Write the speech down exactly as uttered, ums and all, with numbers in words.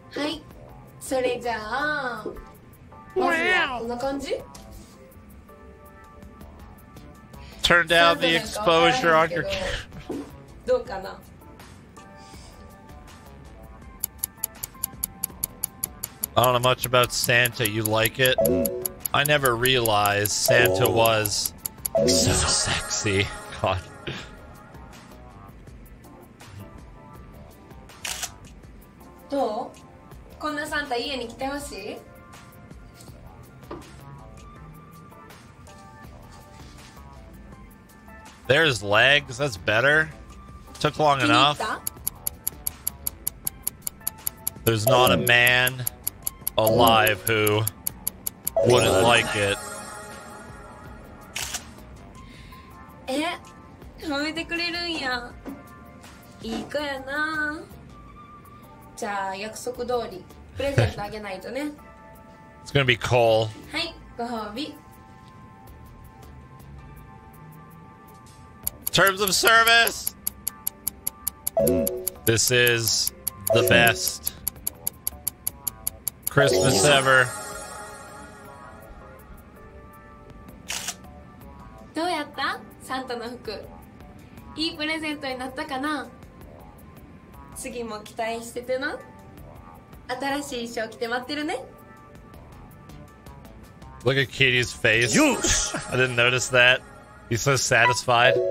はい、それじゃあまずはこんな感じ Turn down the exposure on your camera. どうかな I don't know much about Santa. You like it? I never realized Santa was so sexy. God. どうこんなサンタ家に来てほしい There's legs. That's better. Took long enough. There's not a man alive who wouldn't like it. え、褒めてくれるんや。いい子やな。じゃあ約束通りプレゼントあげないとね。 It's gonna be Cole. はい、ご褒美。 Terms of service. This is the best Christmas ever. どうやったサンタの服。いいプレゼントになったかな。次も期待しててな。新しい衣装着て待ってるね。 Look at Katie's face. I didn't notice that. He's so satisfied.